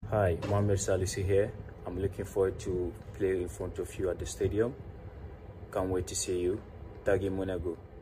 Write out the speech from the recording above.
Hi, Mohammed Salisu here. I'm looking forward to play in front of you at the stadium. Can't wait to see you. AS Monaco.